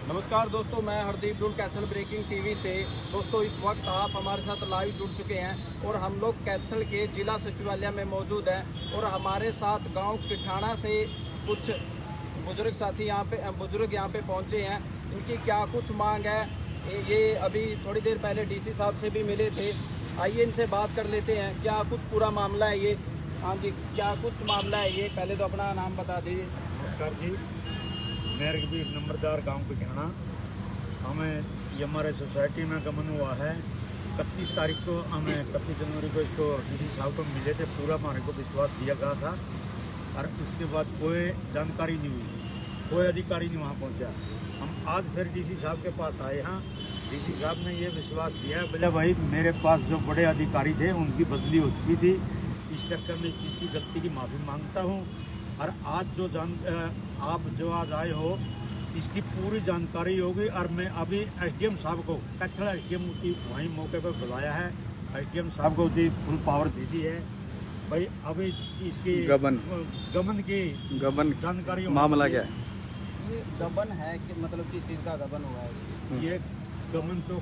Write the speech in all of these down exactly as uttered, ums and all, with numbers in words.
नमस्कार दोस्तों, मैं हरदीप ढूंढ कैथल ब्रेकिंग टीवी से। दोस्तों, इस वक्त आप हमारे साथ लाइव जुड़ चुके हैं और हम लोग कैथल के जिला सचिवालय में मौजूद हैं और हमारे साथ गांव किठाना से कुछ बुजुर्ग साथी यहाँ पे बुजुर्ग यहाँ पे पहुँचे हैं। इनकी क्या कुछ मांग है, ये अभी थोड़ी देर पहले डीसी साहब से भी मिले थे। आइए इनसे बात कर लेते हैं, क्या कुछ पूरा मामला है ये। हाँ जी, क्या कुछ मामला है ये, पहले तो अपना नाम बता दीजिए। नमस्कार जी, मेरे भी नंबरदार गांव किठाना। हमें ये हमारे सोसाइटी में गमन हुआ है। इकतीस तारीख को हमें इकतीस जनवरी को इसको डीसी साहब को मिले थे। पूरा हमारे को विश्वास दिया गया था और उसके बाद कोई जानकारी नहीं हुई, कोई अधिकारी नहीं वहाँ पहुँचा। हम आज फिर डीसी साहब के पास आए हैं। डीसी साहब ने ये विश्वास दिया, बोले भाई मेरे पास जो बड़े अधिकारी थे उनकी बदली हो चुकी थी, इस चक्कर में इस चीज़ की गलती की माफ़ी मांगता हूँ। और आज जो जान आप जो आज आए हो इसकी पूरी जानकारी होगी। और मैं अभी एसडीएम साहब को कैथल एसडीएम की वहीं मौके पर बुलाया है। एसडीएम साहब को दी फुल पावर दे दी है भाई। अभी इसकी गबन गबन की गबन जानकारी मामला क्या है? ये गबन है कि मतलब किस चीज़ का गबन हुआ है? ये गबन तो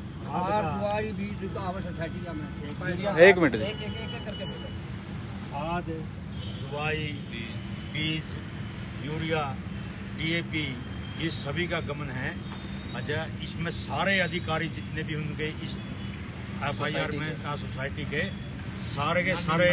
एक मिनट एक एक एक करके बोलो। खाद, दवाई, बीज, यूरिया, डीएपी, ये सभी का गमन है। अच्छा, इसमें सारे अधिकारी जितने भी उनके इस एफ आई आर में सोसाइटी के सारे के सारे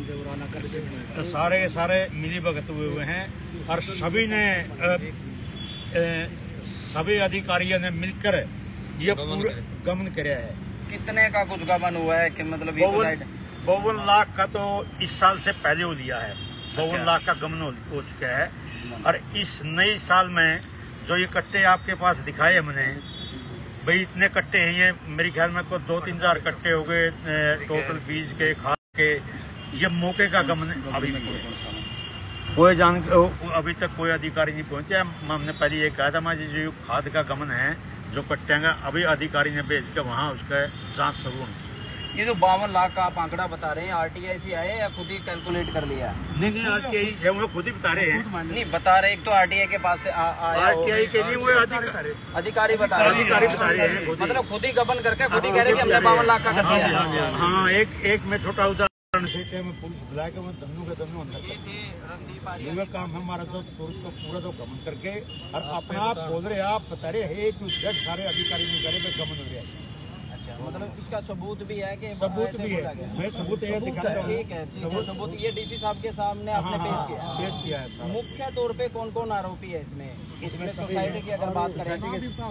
सारे के सारे मिली भगत हुए हुए हैं और सभी ने आ, आ, सभी अधिकारियों ने मिलकर ये पूरा गमन कराया है। कितने का कुछ गबन हुआ है कि मतलब बावन लाख का तो इस साल से पहले हो लिया है। बावन अच्छा। लाख का गमन हो, हो चुका है। और इस नई साल में जो ये कट्टे आपके पास दिखाए हमने, भाई इतने कट्टे हैं, ये मेरे ख्याल में कोई दो तीन हजार कट्टे हो गए टोटल बीज के, खाद के। ये मौके का गमन अभी भी है। कोई जान अभी तक कोई अधिकारी नहीं पहुंचे। हमने पहले ये कहा था मैं जो खाद का गमन है जो कट्टे का, अभी अधिकारी ने भेज के वहाँ उसका जाँच शुरू होनी चाहिए। ये जो बावन लाख का आप आंकड़ा बता रहे हैं, आरटीआई से आए या खुद ही कैलकुलेट कर लिया? नहीं नहीं, आरटीआई से वो खुद ही बता रहे हैं। नहीं बता रहे, एक तो आरटीआई के पास से आया, आरटीआई के लिए वो अधिकारी अधिकारी बता रहे हैं, अधिकारी बता रहे हैं मतलब खुद ही गबन करके खुद ही कह रहे हैं कि हमने बावन लाख का कर दिया। हाँ, एक एक में छोटा उदाहरण से मैं पुलिस बुला के मैं धन्नू के धन्नू अंदर ये काम हमारा तो पूरा तो गमन करके और अपने आप बोल रहे आप बता रहे एक सारे अधिकारी नहीं करे पे गमन हो रहा है। मतलब इसका सबूत भी है कि सबूत भी है, मैं सबूत है दिखाता हूं। ठीक है, ठीक है, सबूत ये डीसी साहब के सामने आपने पेश किया पेश किया है। मुख्य तौर पे कौन कौन आरोपी है इसमें? इसमें सोसाइटी की अगर बात करें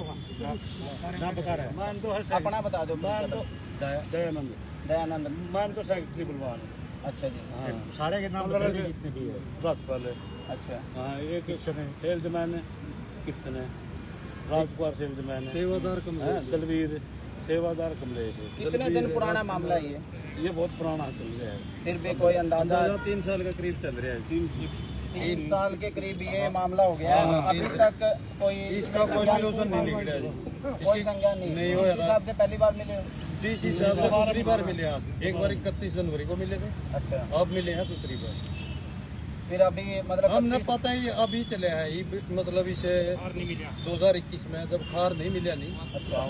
बता रहे अपना बता दो। दयानंद दयानंद मान तो सेक्रेटरी बुलवान। अच्छा जी, सारे के नाम जितने भी है बस पहले। अच्छा, हाँ, ये किशन है सेल्समैन है, किशन है राजकुमार सेल्समैन है, सेवादार कमलेश, दलवीर सेवादार कमलेश। कितने दिन पुराना मामला है ये? ये बहुत पुराना चल रहा है। फिर भी कोई अंदाजा? तीन साल का करीब चल रहा है। तीन तीन साल के करीब ये मामला हो गया है। अभी तक कोई इसका कोई सोल्यूशन नहीं निकला जी। कोई संज्ञान नहीं। नहीं हो डीसी साहब से पहली बार मिले? डीसी साहब से दूसरी बार मिले आप। एक बार इकतीस जनवरी को मिले थे। अच्छा, अब मिले हैं दूसरी बार। फिर अभी मतलब हमने पता ही अभी चले हैं, मतलब इसे दो हजार इक्कीस में जब खार नहीं मिला नहीं। अच्छा,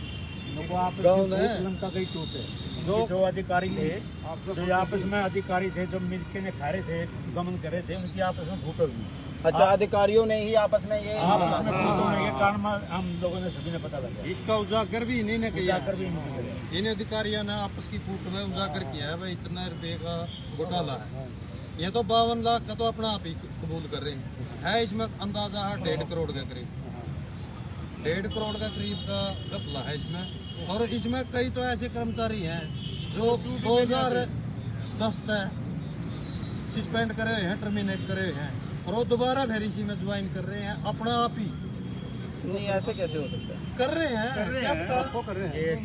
गाँव में जो जो अधिकारी थे, जो आपस में अधिकारी थे, जो मिलके ने खा रहे थे, गमन कर रहे थे, उनकी आपस में फूट हुई। अच्छा, अधिकारियों ने ही आपस में ये आपस में फूट होने के कारण हम लोगों ने सभी ने पता लगा। इसका उजागर भी इन्हीं ने किया। उजागर भी इन्हीं ने किया। इन अधिकारियों ने आपस की फूट में उजागर किया है भाई इतना रुपये का घोटाला है। ये तो बावन लाख का तो अपना आप ही कबूल कर रहे हैं। है इसमें अंदाजा है डेढ़ करोड़ के करीब, डेढ़ करोड़ का करीब का घपला है इसमें। और इसमें कई तो ऐसे कर्मचारी हैं जो दो हजार दस तक सस्पेंड करे हुए हैं, टर्मिनेट करे हुए हैं, और वो दोबारा फिर इसी में ज्वाइन कर रहे हैं अपना आप ही। नहीं, ऐसे कैसे हो सकता है? कर रहे हैं, क्या पता कर रहे हैं।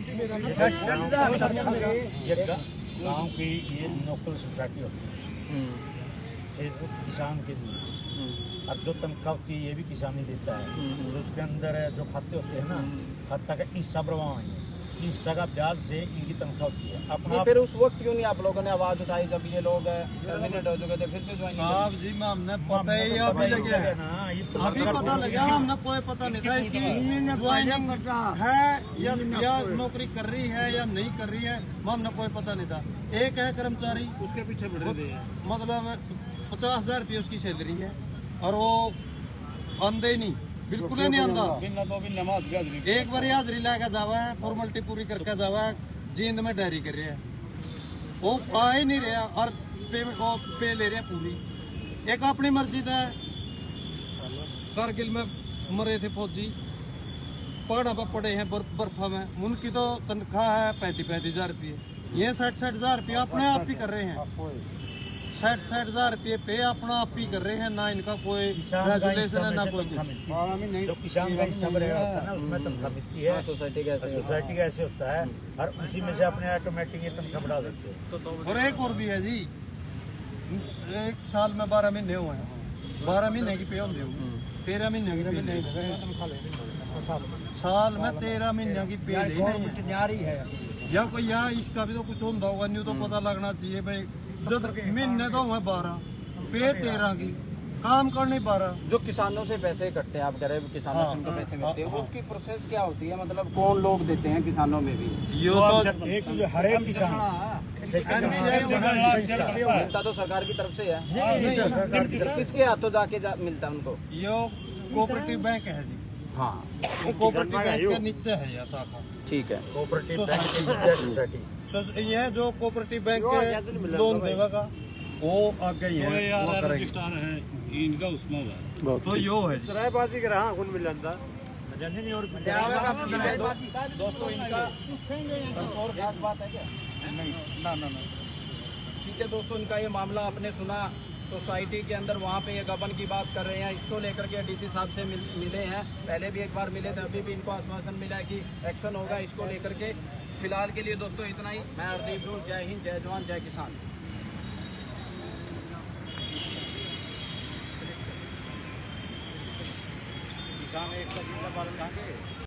ये गाँव की ये लोकल सोसाइटी होती है, किसान के लिए। अब जो तनख्वाह होती है ये भी किसान ही देता है। जो उसके अंदर जो खाते होते हैं ना, खाता का हिस्सा प्रभाव है। हिस्सा का ब्याज से इनकी तनख्वाह होती है। अपना नहीं, फिर उस वक्त क्यों नहीं आप लोगों ने आवाज उठाई जब ये लोग टर्मिनेट हो चुके थे, फिर से ज्वाइन साहब जी मैं हमने पता ही अभी लगे है ना, ये तो अभी पता लगा, हमने कोई पता नहीं था इसकी ज्वाइनिंग है या, या नौकरी कर रही है या नहीं कर रही है, हमने कोई पता नहीं था। एक है कर्मचारी, उसके पीछे मतलब पचास हजार रुपये उसकी सैलरी है और वो आंदे ही नहीं, बिल्कुल ही नहीं आंदा। एक बार हाजरी लेकर जावा है, फॉर्मेलिटी पूरी करके जावा है, जींद में डायरी कर रहे हैं, वो आ ही नहीं रहा और पेमेंट वो पे ले रहे हैं पूरी। एक अपनी मर्जी है, कारगिल में मरे थे फौजी, पहाड़ों पर पड़े हैं बर्फा में, उनकी तो तनख्वाह है पैंतीस पैंतीस हजार रुपये, ये साठ साठ हजार रुपये अपने आप ही कर रहे हैं, साठ साठ हजार रुपये पे अपना आप ही कर रहे हैं, ना इनका कोई रेगुलेशन है ना कोई कुछ। जो किसान का हिस्सा बनेगा होता है ना, उसमें तनख्वाह मिलती है। सोसाइटी का ऐसे सोसाइटी का ऐसे होता है और उसी में से अपने ऑटोमेटिक ये तनख्वाह बढ़ा देते हैं। और एक और भी है जी, एक साल में बारह महीने हुए हैं, बारह महीने की पे होंगे, तेरह महीने की पे नहीं, साल में तेरह महीने की पे नहीं है या कोई या इसका भी तो कुछ होता होगा, न्यू तो पता लगना चाहिए भाई। जब महीने तो हुए बारह, पे तेरह की, काम करने बारह। जो किसानों से पैसे इकट्ठे हैं, आप कह रहे हैं किसानों से उनको पैसे मिलते हैं, उसकी प्रोसेस क्या होती है, मतलब कौन लोग देते हैं किसानों में भी? यो तो एक हर एक किसान मिलता तो सरकार की तरफ से है, किसके हाथों जाके जा, मिलता है उनको? यो कोऑपरेटिव बैंक है जी, हाँ कोऑपरेटिव बैंक के नीचे है यह शाखा, ठीक है। कोऑपरेटिव सोसाइटी सो ये जो कोऑपरेटिव बैंक के लोन देगा का वो आगे ही है, वो करेंगे इनका उसमें हुआ तो यो है सरायबाजी कर रहा कुन मिल जाता और दोस्तों इनका और खास बात है क्या? नहीं, ना ना ना ठीक है दोस्तों, इनका ये मामला आपने सुना, सोसाइटी के अंदर वहाँ पे ये गबन की बात कर रहे हैं, इसको लेकर के डीसी साहब से मिल, मिले हैं, पहले भी एक बार मिले थे, अभी भी इनको आश्वासन मिला है कि एक्शन होगा इसको लेकर के। फिलहाल के लिए दोस्तों इतना ही। मैं हरदीप ढूल, जय हिंद, जय जवान, जय किसान। किसान एक